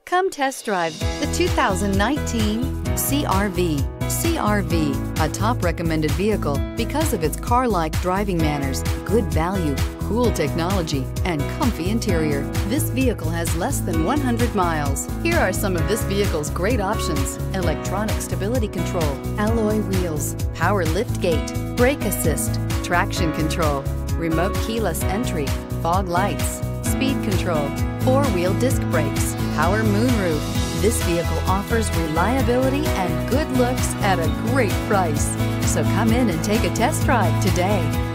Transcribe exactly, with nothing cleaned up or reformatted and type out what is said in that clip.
Come test drive the two thousand nineteen C R V. C R V, a top recommended vehicle because of its car-like driving manners, good value, cool technology, and comfy interior. This vehicle has less than one hundred miles. Here are some of this vehicle's great options: electronic stability control, alloy wheels, power lift gate, brake assist, traction control, remote keyless entry, fog lights, speed control, four-wheel disc brakes, power moonroof. This vehicle offers reliability and good looks at a great price. So come in and take a test drive today.